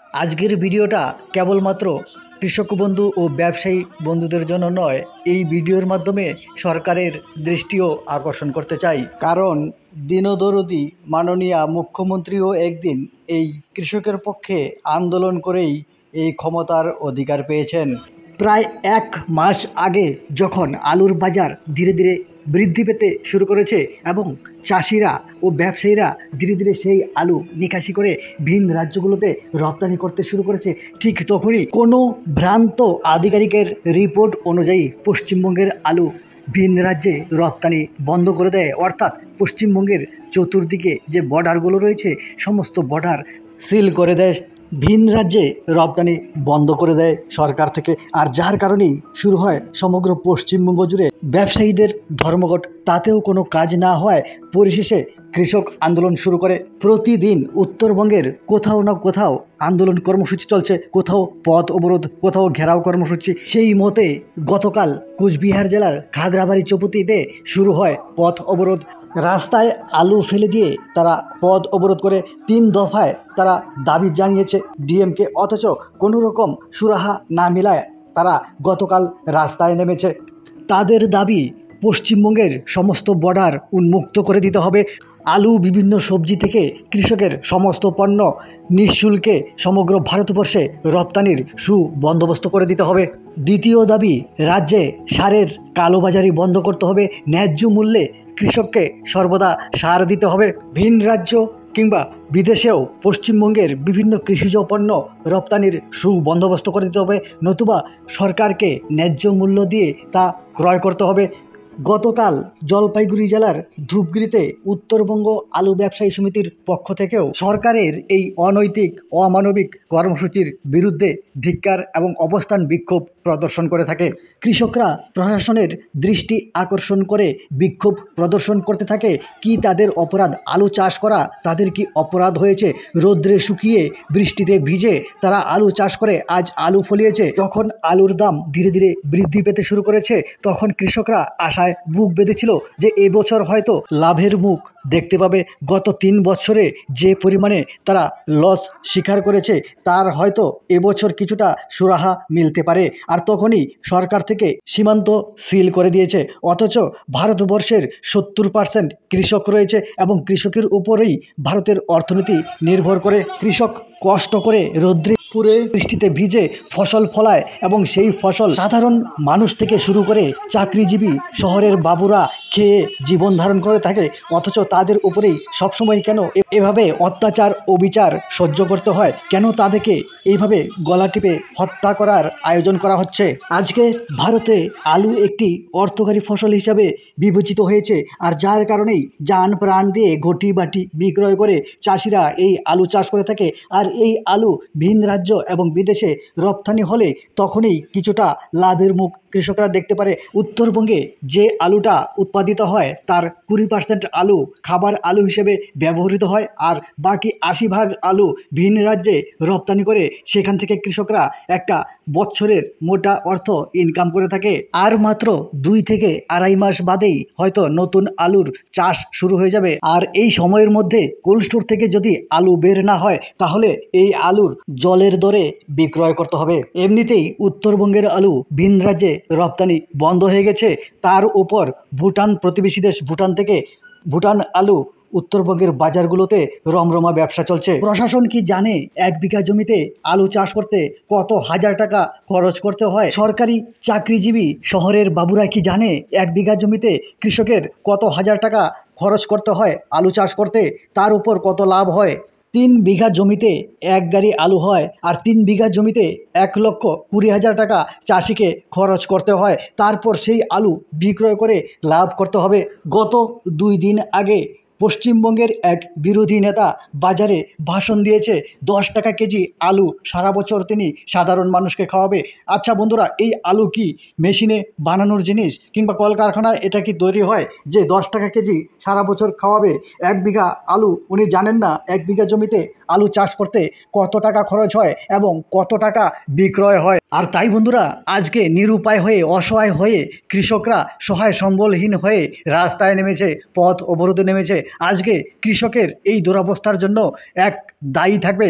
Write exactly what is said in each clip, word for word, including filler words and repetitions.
আজকের ভিডিওটা কেবলমাত্র কৃষক বন্ধু ও ব্যবসায়ী বন্ধুদের জন্য নয়, এই ভিডিওর মাধ্যমে সরকারের দৃষ্টিও আকর্ষণ করতে চাই। কারণ দীনদরদী মাননীয় মুখ্যমন্ত্রীও একদিন এই কৃষকের পক্ষে আন্দোলন করেই এই ক্ষমতার অধিকার পেয়েছেন। প্রায় এক মাস আগে যখন আলুর বাজার ধীরে ধীরে বৃদ্ধি পেতে শুরু করেছে এবং চাষিরা ও ব্যবসায়ীরা ধীরে ধীরে সেই আলু নিকাশি করে ভিন রাজ্যগুলোতে রপ্তানি করতে শুরু করেছে, ঠিক তখনই কোনো ভ্রান্ত আধিকারিকের রিপোর্ট অনুযায়ী পশ্চিমবঙ্গের আলু ভিন রাজ্যে রপ্তানি বন্ধ করে দেয়। অর্থাৎ পশ্চিমবঙ্গের চতুর্দিকে যে বর্ডারগুলো রয়েছে সমস্ত বর্ডার সিল করে দেয়, ভিন রাজ্যে রপ্তানি বন্ধ করে দেয় সরকার থেকে। আর যার কারণেই শুরু হয় সমগ্র পশ্চিমবঙ্গ জুড়ে ব্যবসায়ীদের ধর্মঘট। তাতেও কোনো কাজ না হয় পরিশেষে কৃষক আন্দোলন শুরু করে। প্রতিদিন উত্তরবঙ্গের কোথাও না কোথাও আন্দোলন কর্মসূচি চলছে, কোথাও পথ অবরোধ, কোথাও ঘেরাও কর্মসূচি। সেই মতে গতকাল কুচবিহার জেলার খাগড়াবাড়ি চৌপতিতে শুরু হয় পথ অবরোধ। রাস্তায় আলু ফেলে দিয়ে তারা পথ অবরোধ করে তিন দফায় তারা দাবি জানিয়েছে ডিএমকে, অথচ কোনো রকম সুরাহা না মিলায় তারা গতকাল রাস্তায় নেমেছে। তাদের দাবি পশ্চিমবঙ্গের সমস্ত বর্ডার উন্মুক্ত করে দিতে হবে, আলু বিভিন্ন সবজি থেকে কৃষকের সমস্ত পণ্য নিঃশুল্কে সমগ্র ভারতবর্ষে রপ্তানির সুবন্দোবস্ত করে দিতে হবে। দ্বিতীয় দাবি, রাজ্যে সারের কালোবাজারি বন্ধ করতে হবে, ন্যায্য মূল্যে কৃষককে সর্বদা সার দিতে হবে। ভিন রাজ্য কিংবা বিদেশেও পশ্চিমবঙ্গের বিভিন্ন কৃষিজ পণ্য রপ্তানির সুবন্দোবস্ত করে দিতে হবে, নতুবা সরকারকে ন্যায্য মূল্য দিয়ে তা ক্রয় করতে হবে। গতকাল জলপাইগুড়ি জেলার ধূপগুড়িতে উত্তরবঙ্গ আলু ব্যবসায়ী সমিতির পক্ষ থেকেও সরকারের এই অনৈতিক অমানবিক কর্মসূচির বিরুদ্ধে ধিক্কার এবং অবস্থান বিক্ষোভ প্রদর্শন করে থাকে। কৃষকরা প্রশাসনের দৃষ্টি আকর্ষণ করে বিক্ষোভ প্রদর্শন করতে থাকে। কি তাদের অপরাধ? আলু চাষ করা তাদের কি অপরাধ হয়েছে? রোদ্রে শুকিয়ে বৃষ্টিতে ভিজে তারা আলু চাষ করে আজ আলু ফলিয়েছে। যখন আলুর দাম ধীরে ধীরে বৃদ্ধি পেতে শুরু করেছে তখন কৃষকরা আশায় বুক বেঁধেছিল যে এবছর হয়তো লাভের মুখ দেখতে পাবে। গত তিন বছরে যে পরিমাণে তারা লস স্বীকার করেছে তার হয়তো এবছর কিছুটা সুরাহা মিলতে পারে। আর তখনই সরকার থেকে সীমান্ত সিল করে দিয়েছে, অথচ ভারতবর্ষের সত্তর পার্সেন্ট কৃষক রয়েছে এবং কৃষকের উপরেই ভারতের অর্থনীতি নির্ভর করে। কৃষক কষ্ট করে রৌদ্রে পুরে বৃষ্টিতে ভিজে ফসল ফলায় এবং সেই ফসল সাধারণ মানুষ থেকে শুরু করে চাকরিজীবী শহরের বাবুরা খেয়ে জীবন ধারণ করে থাকে, অথচ তাদের উপরেই সবসময় কেন এভাবে অত্যাচার অবিচার সহ্য করতে হয়? কেন তাদেরকে এইভাবে গলা টিপে হত্যা করার আয়োজন করা হচ্ছে? আজকে ভারতে আলু একটি অর্থকারী ফসল হিসাবে বিবেচিত হয়েছে, আর যার কারণেই জান প্রাণ দিয়ে ঘটি বাটি বিক্রয় করে চাষিরা এই আলু চাষ করে থাকে। আর এই আলু ভিন রাজ্য এবং বিদেশে রপ্তানি হলে তখনই কিছুটা লাভের মুখ কৃষকরা দেখতে পারে। উত্তরবঙ্গে যে আলুটা উৎপাদিত হয় তার কুড়ি পার্সেন্ট আলু খাবার আলু হিসেবে ব্যবহৃত হয়, আর বাকি আশি ভাগ আলু ভিন রাজ্যে রপ্তানি করে সেখান থেকে কৃষকরা একটা বছরের মোটা অর্থ ইনকাম করে থাকে। আর মাত্র দুই থেকে আড়াই মাস বাদেই হয়তো নতুন আলুর চাষ শুরু হয়ে যাবে। আর এই সময়ের মধ্যে কোল্ড স্টোর থেকে যদি আলু বের না হয় তাহলে এই আলুর জলের দরে বিক্রয় করতে হবে। এমনিতেই উত্তরবঙ্গের আলু ভিন রাজ্যে রপ্তানি বন্ধ হয়ে গেছে, তার উপর ভুটান প্রতিবেশী দেশ ভুটান থেকে ভুটান আলু উত্তরবঙ্গের বাজারগুলোতে রমরমা ব্যবসা চলছে। প্রশাসন কি জানে এক বিঘা জমিতে আলু চাষ করতে কত হাজার টাকা খরচ করতে হয়? সরকারি চাকরিজীবী শহরের বাবুরা কি জানে এক বিঘা জমিতে কৃষকের কত হাজার টাকা খরচ করতে হয় আলু চাষ করতে? তার উপর কত লাভ হয়? তিন বিঘা জমিতে এক গাড়ি আলু হয়, আর তিন বিঘা জমিতে এক লক্ষ কুড়ি হাজার টাকা চাষিকে খরচ করতে হয়। তারপর সেই আলু বিক্রয় করে লাভ করতে হবে। গত দুই দিন আগে পশ্চিমবঙ্গের এক বিরোধী নেতা বাজারে ভাষণ দিয়েছে, দশ টাকা কেজি আলু সারা বছর তিনি সাধারণ মানুষকে খাওয়াবে। আচ্ছা বন্ধুরা, এই আলু কি মেশিনে বানানোর জিনিস কিংবা কলকারখানায় এটা কি তৈরি হয় যে দশ টাকা কেজি সারা বছর খাওয়াবে? এক বিঘা আলু উনি জানেন না এক বিঘা জমিতে আলু চাষ করতে কত টাকা খরচ হয় এবং কত টাকা বিক্রয় হয়। আর তাই বন্ধুরা, আজকে নিরুপায় হয়ে অসহায় হয়ে কৃষকরা সহায় সম্বলহীন হয়ে রাস্তায় নেমেছে, পথ অবরোধে নেমেছে। আজকে কৃষকের এই দুরবস্থার জন্য এক দায়ী থাকবে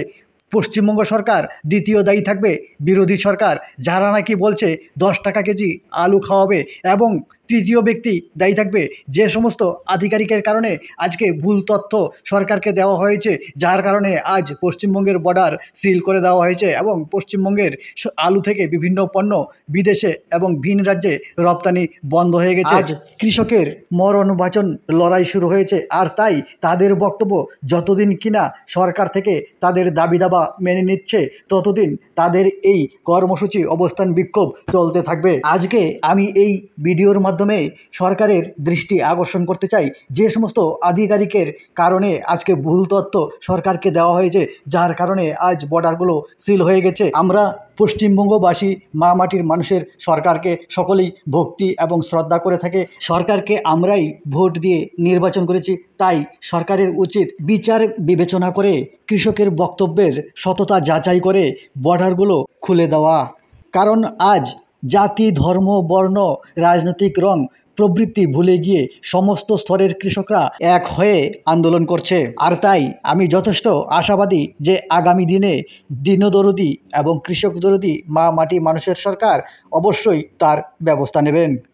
পশ্চিমবঙ্গ সরকার, দ্বিতীয় দায়ী থাকবে বিরোধী সরকার, যারা নাকি বলছে দশ টাকা কেজি আলু খাওয়াবে, এবং তৃতীয় ব্যক্তি দায়ী থাকবে যে সমস্ত আধিকারিকের কারণে আজকে ভুল তথ্য সরকারকে দেওয়া হয়েছে, যার কারণে আজ পশ্চিমবঙ্গের বর্ডার সিল করে দেওয়া হয়েছে এবং পশ্চিমবঙ্গের আলু থেকে বিভিন্ন পণ্য বিদেশে এবং ভিন রাজ্যে রপ্তানি বন্ধ হয়ে গেছে। আজ কৃষকের মরণ বাঁচন লড়াই শুরু হয়েছে, আর তাই তাদের বক্তব্য যতদিন কিনা সরকার থেকে তাদের দাবি দাবা মেনে নিচ্ছে ততদিন তাদের এই কর্মসূচি অবস্থান বিক্ষোভ চলতে থাকবে। আজকে আমি এই ভিডিওর মাধ্যমে সরকারের দৃষ্টি আকর্ষণ করতে চাই যে সমস্ত আধিকারিকের কারণে আজকে ভুল তথ্য সরকারকে দেওয়া হয়েছে, যার কারণে আজ বর্ডারগুলো সিল হয়ে গেছে। আমরা পশ্চিমবঙ্গবাসী মা মাটির মানুষের সরকারকে সকলেই ভক্তি এবং শ্রদ্ধা করে থাকে। সরকারকে আমরাই ভোট দিয়ে নির্বাচন করেছি, তাই সরকারের উচিত বিচার বিবেচনা করে কৃষকের বক্তব্যের সততা যাচাই করে বর্ডারগুলো খুলে দেওয়া। কারণ আজ জাতি, ধর্ম, বর্ণ, রাজনৈতিক রং প্রবৃত্তি ভুলে গিয়ে সমস্ত স্তরের কৃষকরা এক হয়ে আন্দোলন করছে। আর তাই আমি যথেষ্ট আশাবাদী যে আগামী দিনে দীনদরদী এবং কৃষক দরদী মা মাটি মানুষের সরকার অবশ্যই তার ব্যবস্থা নেবেন।